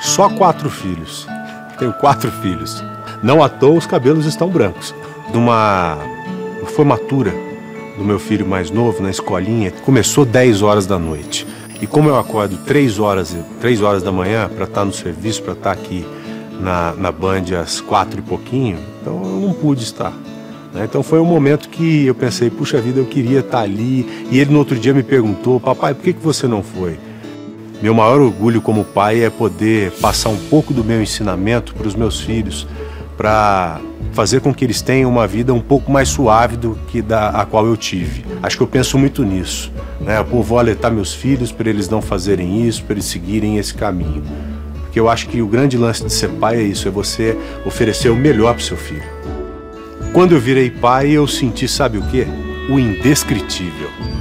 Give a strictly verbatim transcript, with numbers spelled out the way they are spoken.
só quatro filhos. Tenho quatro filhos. Não à toa os cabelos estão brancos. Numa formatura do meu filho mais novo, na escolinha, começou dez horas da noite. E como eu acordo três horas, três horas da manhã para estar no serviço, para estar aqui na, na Band às quatro e pouquinho, então eu não pude estar. Né? Então foi um momento que eu pensei, puxa vida, eu queria estar ali. E ele no outro dia me perguntou, papai, por que, que você não foi? Meu maior orgulho como pai é poder passar um pouco do meu ensinamento para os meus filhos, para fazer com que eles tenham uma vida um pouco mais suave do que da a qual eu tive. Acho que eu penso muito nisso, né? Eu vou alertar meus filhos para eles não fazerem isso, para eles seguirem esse caminho. Porque eu acho que o grande lance de ser pai é isso, é você oferecer o melhor para o seu filho. Quando eu virei pai, eu senti, sabe o quê? O indescritível.